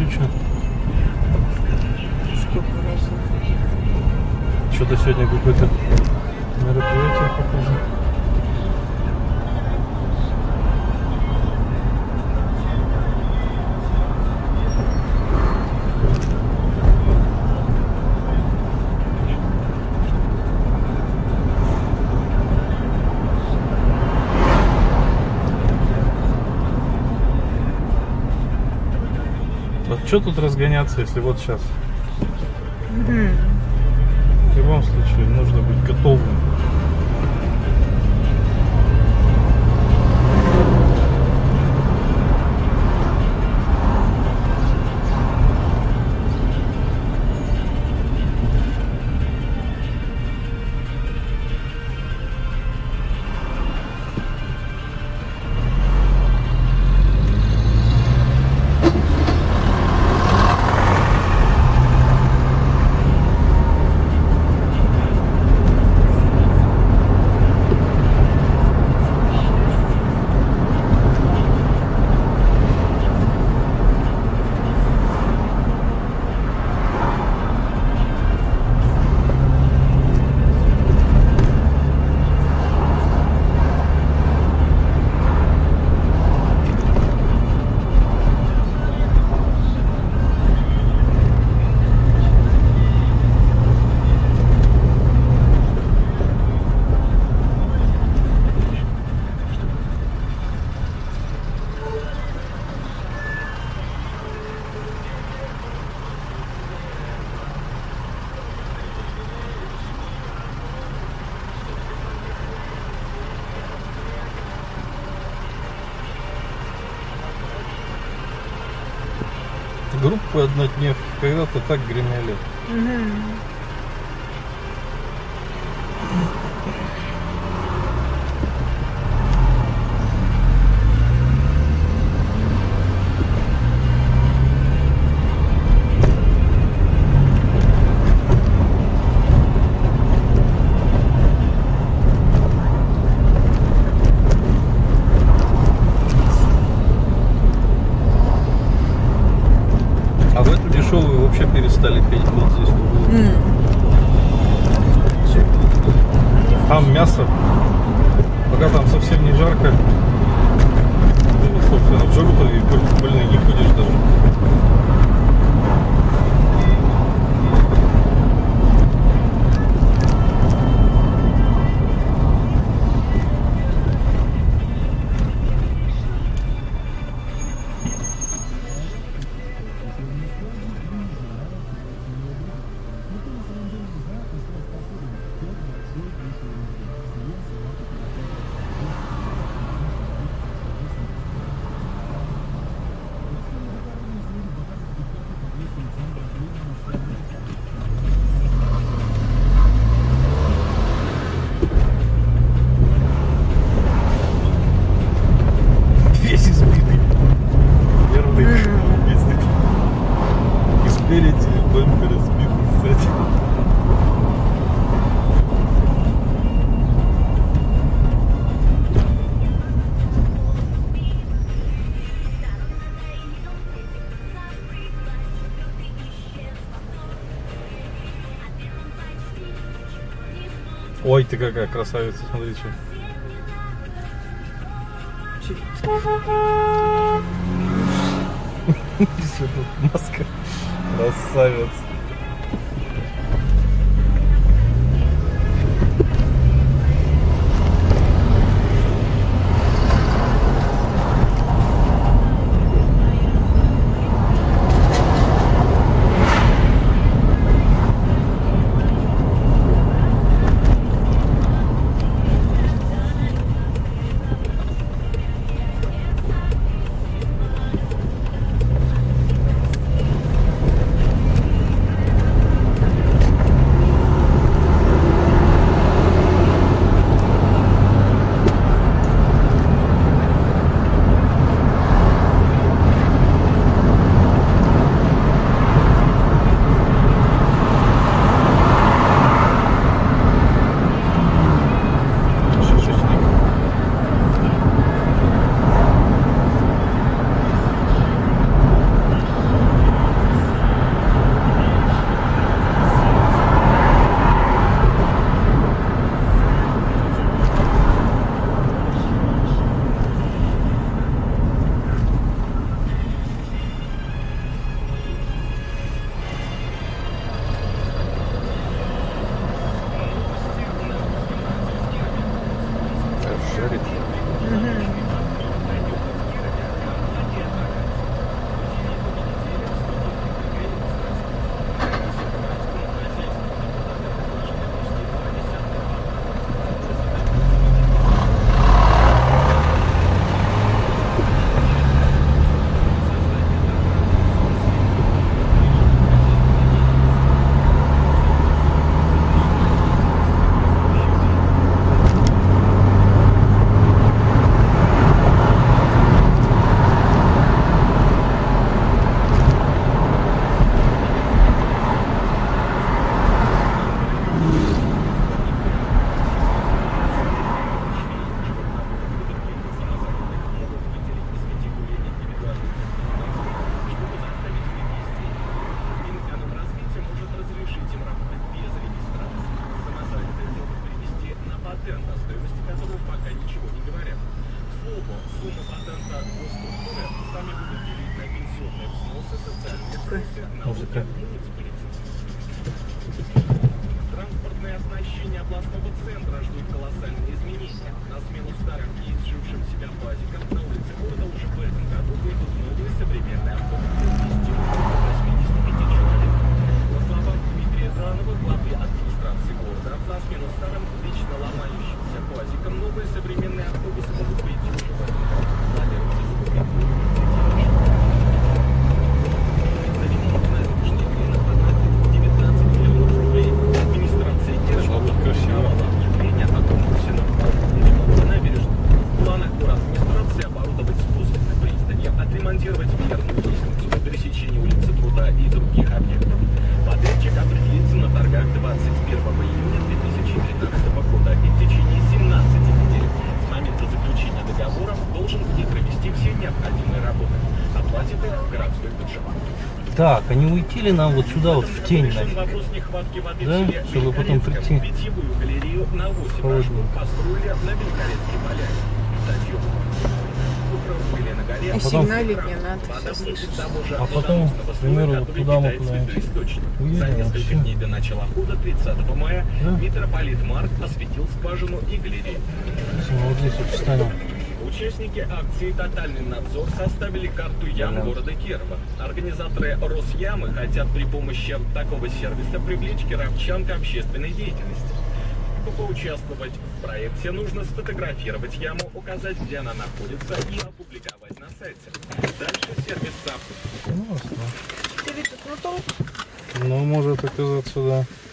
отлично. Сколько раз ходить? Что-то сегодня какое-то мероприятие похоже. Вот что тут разгоняться, если вот сейчас? В любом случае нужно быть готовым. Группы однодневки когда-то так гремели. А в эту дешевую вообще перестали петь вот здесь в углу. Там мясо, пока там совсем не жарко. Ну, собственно, в жару-то и больной не ходишь даже. Весь избитый. Нервный ездит. И спереди бампер разбит сзади. Ой, ты какая красавица, смотри, что. Маска. Красавец. Музыка. Музыка. Транспортное оснащение областного центра ждут колоссальные изменения. На смену старым и изжившим себя пазикам на улице города уже в этом году выйдут новые современные автобусы вместимостью до 85 человек. По словам Дмитрия Дранова, главы администрации города, на смену старым вечно ломающимся пазикам новые современные автобусы могут выйти уже в этом году. Планируется закупить 19 миллионов рублей. Администрация Кирова подписала объявление о конкурсе на ремонт набережной. В планах администрации оборудовать спуск к пристани, отремонтировать верную лестницу по пересечению улицы Труда и других объектов. Подрядчик определится на торгах 21 июня 2013 года и в течение 17 недель с момента заключения договоров должен будет провести все необходимые работы. Оплатит их городской бюджет. Так, а не уйти ли нам вот сюда, вот в тень нафиг? Вопрос нехватки воды Да? в селе Чтобы потом прийти. Питьевую галерею на 8 рожков построили на Белгородской поляне. Затем укрыли на горе. А сигналить не надо, Вода все будет слышишь. того же А потом, водоносного к примеру, слоя, вот который туда мы питает куда-нибудь святой источник. уедем, За несколько вообще. дней до начала хода, 30 мая, Да? митрополит Марк осветил скважину и галерею. Если мы вот здесь вот встанем. Участники акции «Тотальный надзор» составили карту ям города Кирова. Организаторы Росямы хотят при помощи такого сервиса привлечь кировчан к общественной деятельности. Чтобы поучаствовать в проекте, нужно сфотографировать яму, указать, где она находится, и опубликовать на сайте. Дальше сервис сам. Ну, Ты ведь тут, ну, толк. ну, может оказаться, да.